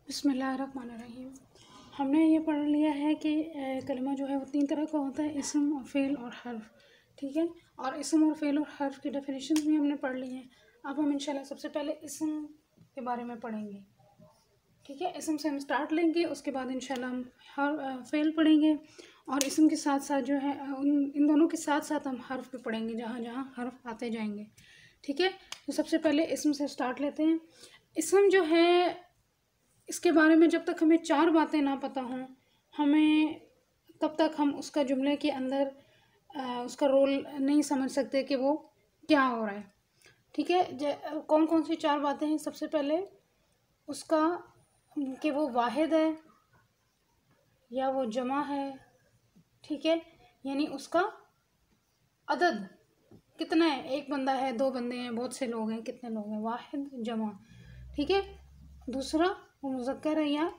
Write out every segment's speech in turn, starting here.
बिस्मिल्लाहिर्रहमानिर्रहीम। हमने ये पढ़ लिया है कि कलमा जो है वो 3 तरह का होता है, इसम और फ़ेल और हर्फ। ठीक है, और इसम और फ़ेल और हर्फ की डेफिनेशन भी हमने पढ़ ली हैं। अब हम इंशाल्लाह सबसे पहले इसम के बारे में पढ़ेंगे। ठीक है, इसम से हम स्टार्ट लेंगे, उसके बाद इंशाल्लाह हम फ़ेल पढ़ेंगे और इसम के साथ साथ जो है इन दोनों के साथ साथ हम हर्फ भी पढ़ेंगे, जहाँ जहाँ हर्फ आते जाएंगे। ठीक है, तो सबसे पहले इसम से स्टार्ट लेते हैं। इसम जो है, इसके बारे में जब तक हमें 4 बातें ना पता हों, हमें तब तक हम उसका जुमले के अंदर उसका रोल नहीं समझ सकते कि वो क्या हो रहा है। ठीक है, कौन कौन सी 4 बातें हैं? सबसे पहले उसका कि वो वाहिद है या वो जमा है। ठीक है, यानी उसका अदद कितना है, एक बंदा है, 2 बंदे हैं, बहुत से लोग हैं, कितने लोग हैं, वाहिद जमा। ठीक है, दूसरा वो मुज़क्कर है या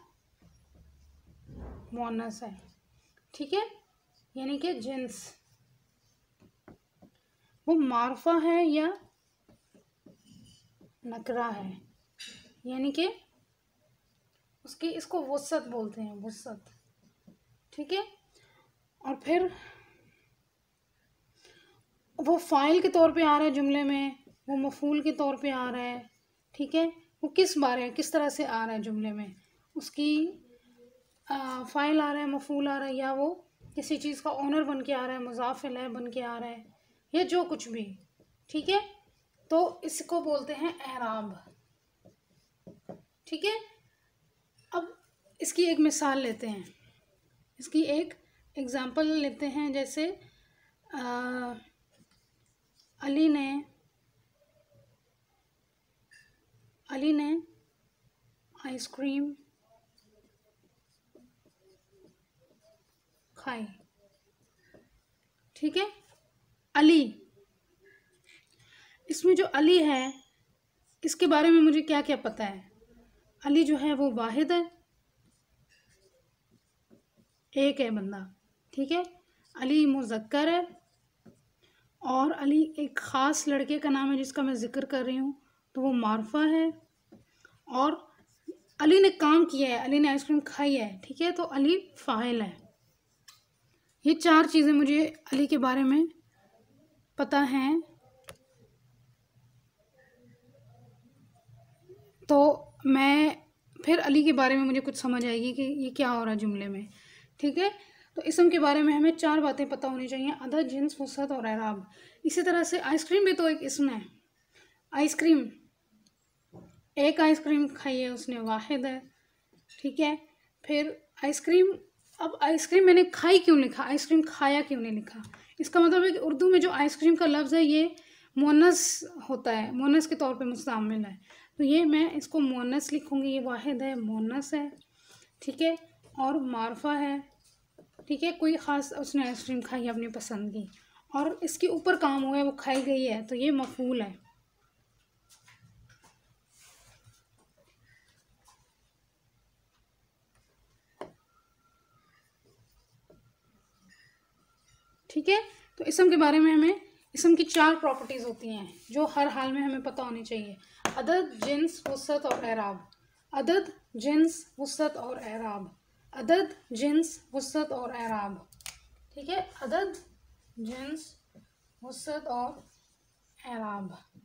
मुअन्नस है। ठीक है, यानी कि जिन्स। वो मारफा है या नकरा है, यानी कि उसकी इसको वसत बोलते हैं, वसत। ठीक है, और फिर वो फ़ाइल के तौर पे आ रहा है जुमले में, वो मफ़ूल के तौर पे आ रहा है। ठीक है, वो किस बारे किस तरह से आ रहा है जुमले में, उसकी फ़ाइल आ रहा है, मफ़ूल आ रहा है, या वो किसी चीज़ का ओनर बन के आ रहा है, मुज़ाफ़ इलैह बन के आ रहा है, या जो कुछ भी। ठीक है, तो इसको बोलते हैं एराब। ठीक है, अब इसकी एक मिसाल लेते हैं, इसकी एक एग्ज़ाम्पल लेते हैं। जैसे अली ने आइसक्रीम खाई। ठीक है, अली, इसमें जो अली है इसके बारे में मुझे क्या क्या पता है? अली जो है वो वाहिद है, एक है बंदा। ठीक है, अली मुज़क्कर है, और अली एक ख़ास लड़के का नाम है जिसका मैं ज़िक्र कर रही हूँ, तो वो मारफा है। और अली ने काम किया है, अली ने आइसक्रीम खाई है। ठीक है, तो अली फ़ाइल है। ये 4 चीज़ें मुझे अली के बारे में पता हैं, तो मैं फिर अली के बारे में मुझे कुछ समझ आएगी कि ये क्या हो रहा है जुमले में। ठीक है, तो इसम के बारे में हमें 4 बातें पता होनी चाहिए, अदद, जिन्स, वसत और एराब। इसी तरह से आइसक्रीम भी तो एक इसम है। आइसक्रीम, एक आइसक्रीम खाई है उसने, वाहिद है। ठीक है, फिर आइसक्रीम, अब आइसक्रीम मैंने खाई क्यों लिखा, आइसक्रीम खाया क्यों नहीं लिखा? इसका मतलब है कि उर्दू में जो आइसक्रीम का लफ्ज़ है ये मुअन्नस होता है, मुअन्नस के तौर पे मुस्तअमल है, तो ये मैं इसको मुअन्नस लिखूँगी। ये वाहिद है, मुअन्नस है। ठीक है, और मारफा है। ठीक है, कोई ख़ास उसने आइसक्रीम खाई अपनी पसंद की, और इसके ऊपर काम हुआ है, वो खाई गई है, तो ये मफ़ूल है। ठीक है, तो इसम के बारे में हमें, इसम की 4 प्रॉपर्टीज़ होती हैं जो हर हाल में हमें पता होनी चाहिए। अदद, जिन्स, वसत और एराब। अदद, जिन्स, वसत और एराब। अदद, जिन्स, वसत और एराब। ठीक है, अदद, जिन्स, वसत और एराब।